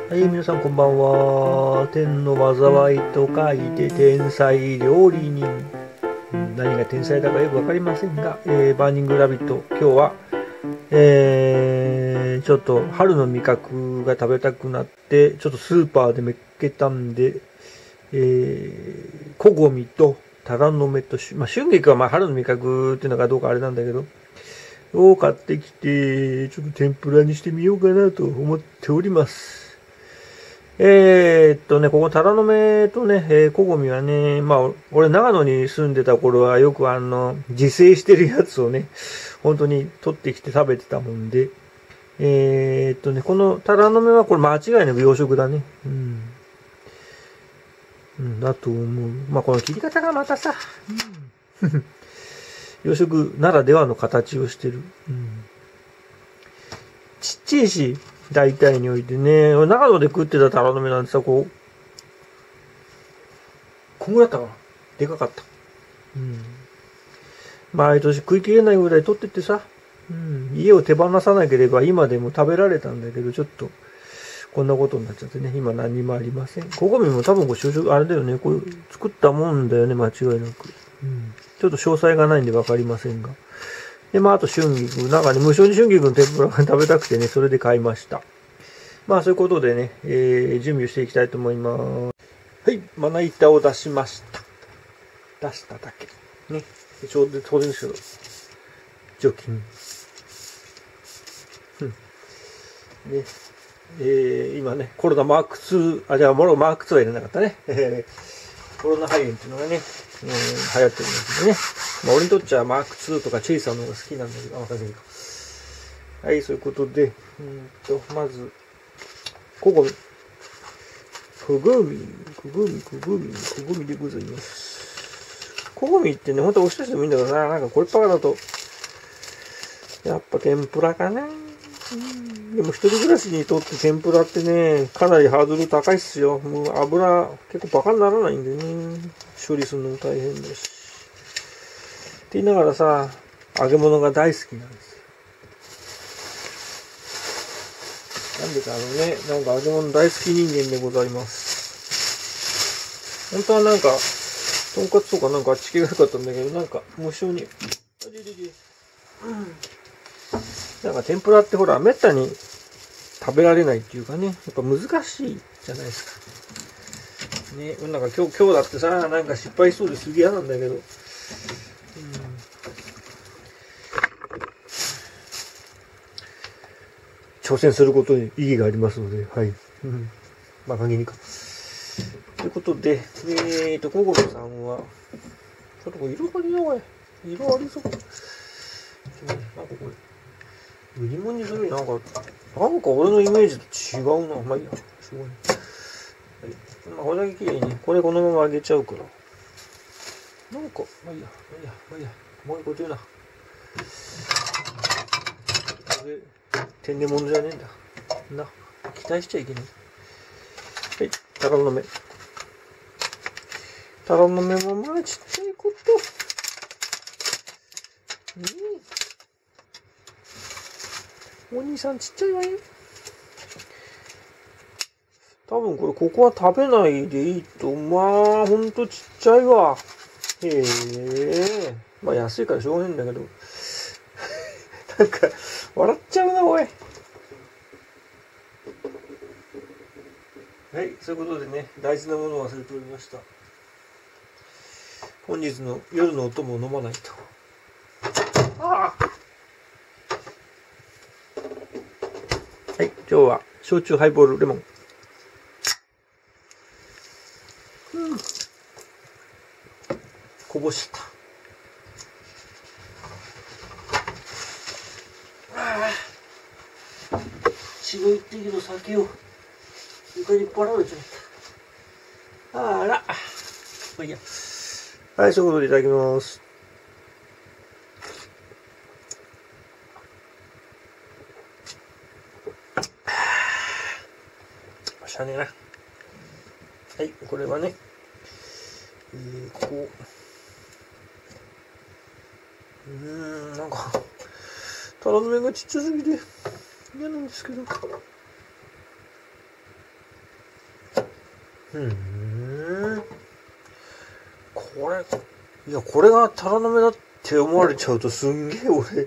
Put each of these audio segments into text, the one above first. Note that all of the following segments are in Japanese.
はい、皆さんこんばんは。天の災いと書いて天才料理人。何が天才だかよくわかりませんが、バーニングラビット、今日は、ちょっと春の味覚が食べたくなって、ちょっとスーパーで見っけたんで、コゴミとタラの芽と、春菊は春の味覚っていうのかどうかあれなんだけど、を買ってきて、ちょっと天ぷらにしてみようかなと思っております。ここタラの芽とね、コゴミはね、俺長野に住んでた頃はよく自生してるやつをね、本当に取ってきて食べてたもんで、このタラの芽はこれ間違いなく養殖だね。だと思う。この切り方がまたさ、養殖ならではの形をしてる。ちっちゃいし、大体においてね、長野で食ってたタラの芽なんてさ、こんぐらいだったかな。でかかった。毎年食い切れないぐらい取ってってさ、家を手放さなければ今でも食べられたんだけど、ちょっと、こんなことになっちゃってね、今何にもありません。コゴミも多分あれだよね、これ作ったもんだよね、間違いなく。ちょっと詳細がないんでわかりませんが。で、あと春菊。なんかね、無性に春菊の天ぷらが食べたくてね、それで買いました。そういうことでね、準備をしていきたいと思います。はい、まな板を出しました。出しただけ。ね。ちょうど当然ですけど、除菌。ね。今ね、コロナマーク2、マーク2は入れなかったね。コロナ肺炎っていうのがね、流行ってるんですけどね。俺にとっちゃマーク2とかチェイサーの方が好きなんだけど、わかんないけど。はい、そういうことで、まず、コゴミでございます。コゴミってね、ほんとおひたしでもいいんだけどな、なんかこればかだと、やっぱ天ぷらかな。でも一人暮らしにとって天ぷらってね、かなりハードル高いっすよ。もう油結構バカにならないんでね、処理するのも大変だし。って言いながらさ、揚げ物が大好きなんですよ。なんでだろうね。なんか揚げ物大好き人間でございます。本当はなんか、とんかつとかなんかあっち系が良かったんだけど、なんか無性に、なんか天ぷらってほら、めったに食べられないっていうかね、やっぱ難しいじゃないですか。ね、なんか今日だってさ、なんか失敗しそうですげえ嫌なんだけど、挑戦することに意義がありますので、はい。限りか。ということで、コゴミさんは、ちょっとこれ色ありな、これ。色ありそう。なんかこれ、売り物にするなんか俺のイメージと違うな。いいや。しょうがない。これだけ綺麗に、これこのまま揚げちゃうから。なんか、いいや。もう一個言うな。これ、天然物じゃねえんだ。期待しちゃいけない。はい、タラの芽。タラの芽もちっちゃいこと。お兄さんちっちゃいわよ。多分ここは食べないでいいと。ほんとちっちゃいわ。へえ。安いからしょうがないんだけど。なんか、笑っちゃうな、おい。はい、そういうことでね、大事なものを忘れておりました。本日の夜のお供を飲まないと。はい、今日は焼酎ハイボールレモン。こぼした。血が一滴の酒を床にばられちゃった。いいや。はい、そういうことでいただきます。しゃねえな。はい、これはね、なんか、タラの芽がちっちゃすぎて嫌なんですけど。 これ、いや、これがタラの芽だって思われちゃうとすんげえ俺、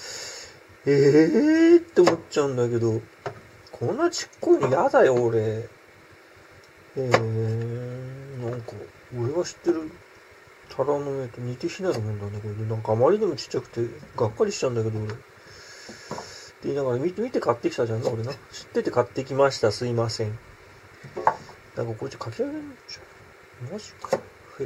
って思っちゃうんだけど、こんなちっこいの嫌だよ、俺。なんか、俺が知ってるタラの芽と似て非なるもんだね、これね。なんかあまりにもちっちゃくて、がっかりしちゃうんだけど、俺。って言いながら見て買ってきたじゃんな、俺な。知ってて買ってきました、すいません。なんかこれ書き上げるんじゃん。マジか。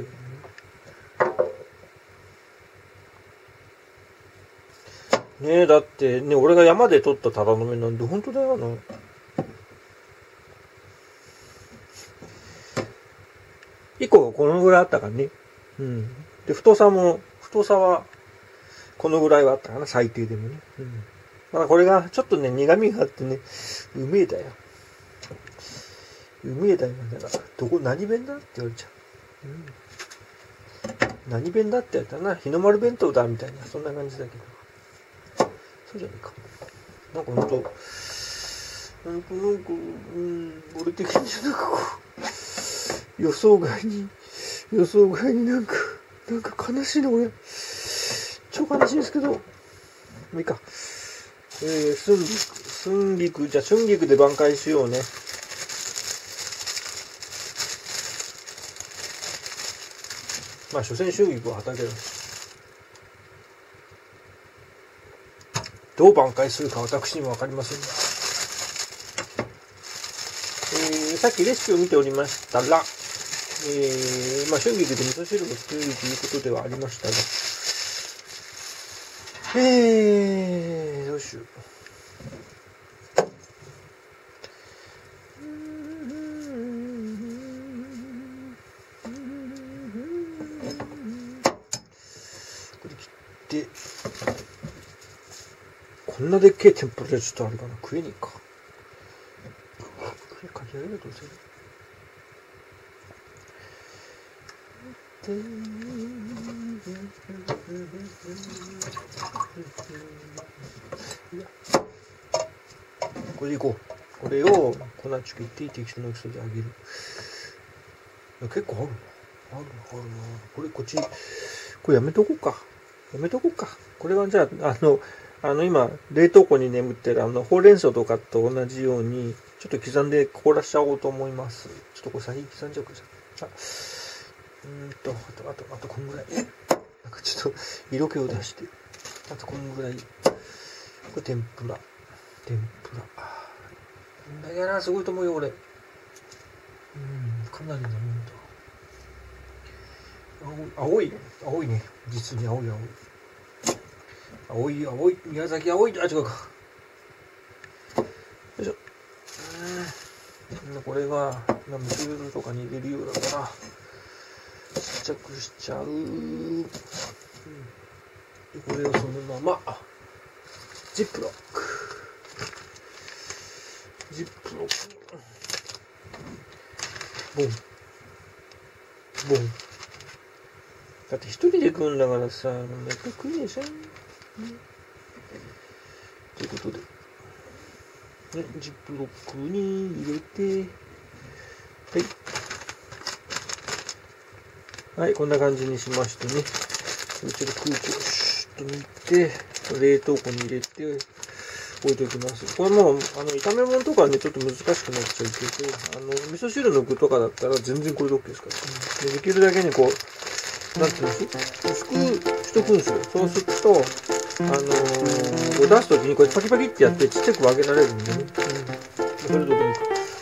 ねえ、だってね、俺が山で取ったタラの芽なんで、本当だよな。1個このぐらいあったからね。うん。で、太さは、このぐらいはあったかな、最低でもね。うん。まあこれが、ちょっとね、苦味があってね、うめえだよ。うめえだよ。だから、何弁だって言われちゃう。うん。何弁だって言われたらな、日の丸弁当だ、みたいな、そんな感じだけど。そうじゃねえか。なんかほんと、俺的になんかこう、予想外になんか悲しいの俺。超悲しいんですけど、もういいか。春菊で挽回しようね。まあ、所詮春菊は畑だ。どう挽回するか私にもわかりませんが。さっきレシピを見ておりましたら、まあ、春菊で味噌汁を作るということではありましたが、どうしよう。これ切って、こんなでっけえ天ぷらじゃちょっとあれかな、食えねえか。かき揚げるとどうする？これでいこう。これを粉ちくって適当な大きさで揚げる。結構あるな。これやめとこうか。これはじゃあ、今、冷凍庫に眠ってるほうれん草とかと同じように、ちょっと刻んで凍らしちゃおうと思います。ちょっとこれ先に刻んじゃおうかじゃあ。あとこんぐらい。なんかちょっと色気を出して。あとこんぐらい。これ天ぷら。だけどな、すごいと思うよ、俺。かなりのもんだ。青いね。実に青い。宮崎青い。あ、違うか。よいしょ。これが、味噌汁とかに入れるようだから、ちっちゃくしちゃう。でこれをそのまま、ジップロック。ボン。だって一人で食うんだからさ、やっぱり食いでしょ。ということで、ジップロックに入れて、はい、こんな感じにしましてね、ちょっと空気をシュッと抜いて、冷凍庫に入れて置いておきます。これもう、炒め物とかね、ちょっと難しくなっちゃうけど、味噌汁の具とかだったら全然これで OK ですから、ね。できるだけにこう、なんていうんです薄くしとくんですよ。そうすると、出すときにこうやってパキパキってやってちっちゃく分けられるんでね。それどうでもいいか。